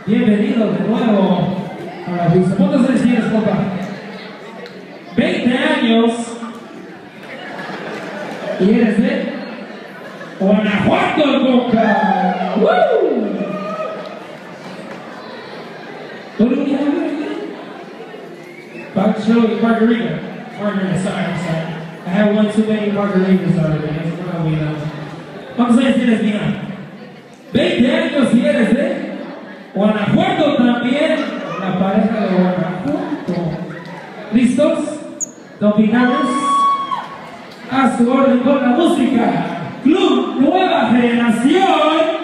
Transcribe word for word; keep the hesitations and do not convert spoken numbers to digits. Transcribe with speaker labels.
Speaker 1: Bienvenidos de nuevo a la pista. ¿Cuántos años tienes, compa? veinte años. ¿Y eres de Guanajuato, compa? ¡Woo! What do we have here? Park show margarita. Margarita, sorry, I'm sorry. I have one too many margaritas already. That's what I mean. ¿Cuántos años tienes, Mía? veinte años y eres de Guanajuato también. La pareja de Guanajuato. ¿Listos? Dominados. A su orden con la música. Club Nueva Generación.